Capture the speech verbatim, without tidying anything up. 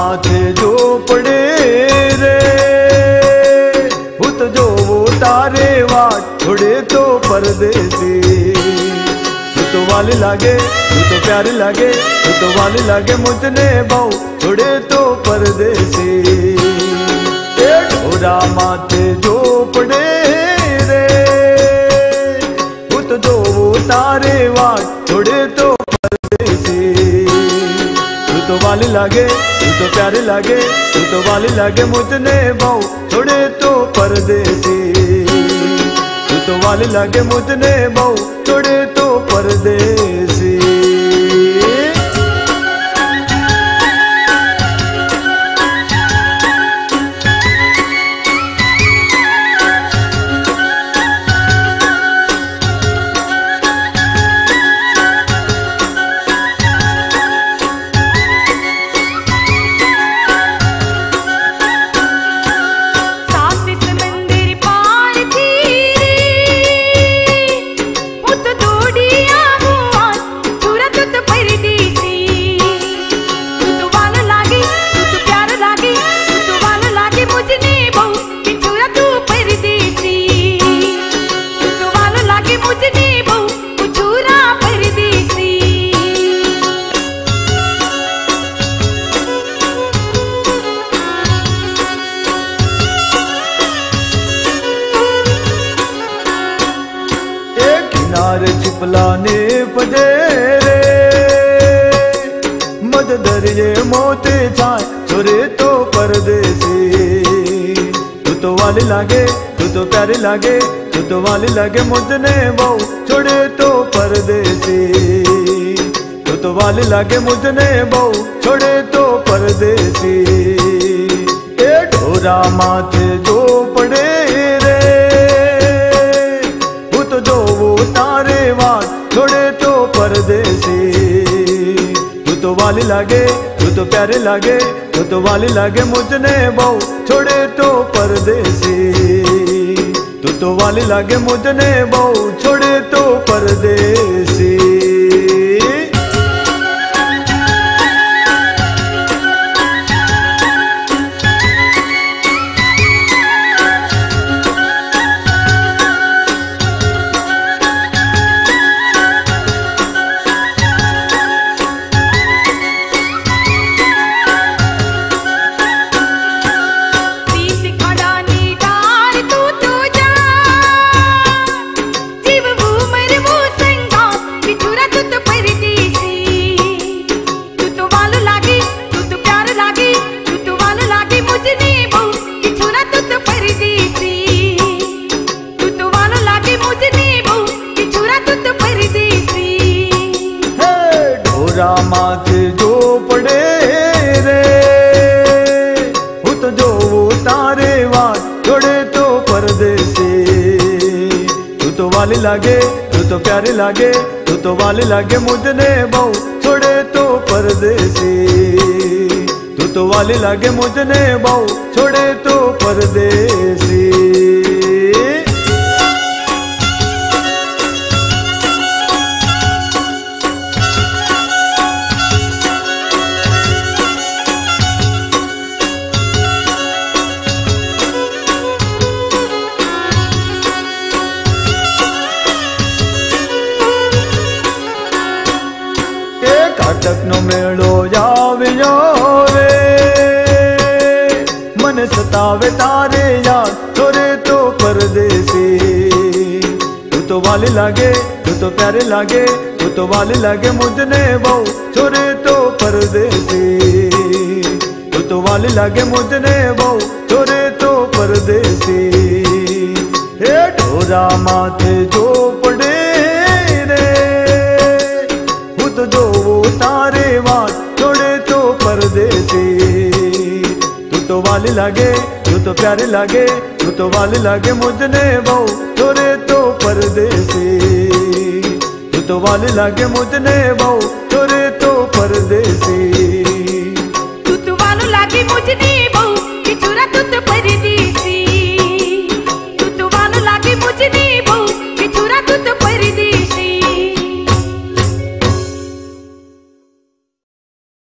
माथे जो पड़े रे उत जो वो तारे वाट छोड़े तो परदेसी। तू तो वाली लागे तू तो प्यारी लागे तू तो वाली लागे मुझने बहु छोड़े तो परदेसी। ए ढोरा माथे जो पड़े रे उत जो वो तारे वाट छोड़े तो परदेसी। तू तो वाली लागे तू तो प्यारी लागे तू तो वाली लागे मुझने बहु छोड़े तो परदेसी। तू तो वाली लागे मुझने बहु छोड़े तो परदेसी। छिपलाने पजेरे मद दरिए मोते छाए छोरे तो परदेसी। तू तो वाली लागे तू तो प्यारी लागे तू तो वाली लागे मुझने बहु छोड़े तो परदेसी। तू तो वाली लागे मुझने बहु छोड़े तो परदेसी। ए ढोरा माथे जो पड़े रे उत जो वो तारे वाट छोड़े तो परदेसी। तू तो वाली लागे तू तो प्यारे लागे तू तो वाली लागे मुझने बहु छोड़े तो परदेसी। तू तो वाली लागे मुझने बहु छोड़े तो परदेसी। माथे जो पड़े रे उत जो वो तारे वाट छोड़े तो परदेसी। तू तो वाली लागे तू तो प्यारी लागे तू तो वाली लागे मुझने बहु छोड़े तो परदेसी। तू तो वाली लागे मुझने बहु छोड़े तो परदेसी। काटक नो मेड़ो जावियो रे मन सतावे तारे याद छोरे तो परदेसी। तू तो वाली लागे तू तो प्यारे लागे तू तो वाली लागे मुझने बहु छोरे तो परदेसी। तू तो वाली लागे मुझने बहु छोरे तो परदेसी। हे ढोरा माथे जो पड़े रे उत जो वो तारे वाट छोड़े तो परदेसी। तू तो वाली लागे तू तो प्यारी लागे तू तो वाली लागे मुझने बहु छोड़े तो परदेसी। तू तो वाली लागे मुझने बहु